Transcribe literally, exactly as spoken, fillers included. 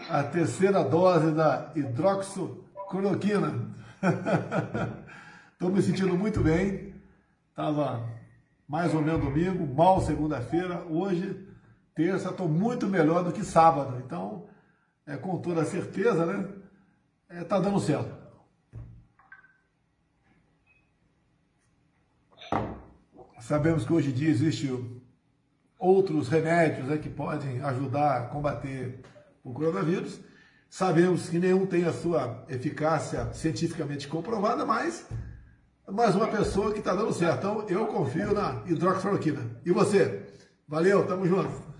a terceira dose da hidroxicloroquina. Estou me sentindo muito bem. Estava mais ou menos domingo, mal segunda-feira. Hoje, terça, estou muito melhor do que sábado. Então, é, com toda certeza, né? Está dando certo. Sabemos que hoje em dia existem outros remédios, né, que podem ajudar a combater o coronavírus. Sabemos que nenhum tem a sua eficácia cientificamente comprovada, mas mais uma pessoa que está dando certo. Então, eu confio na hidroxicloroquina. E você? Valeu, tamo junto.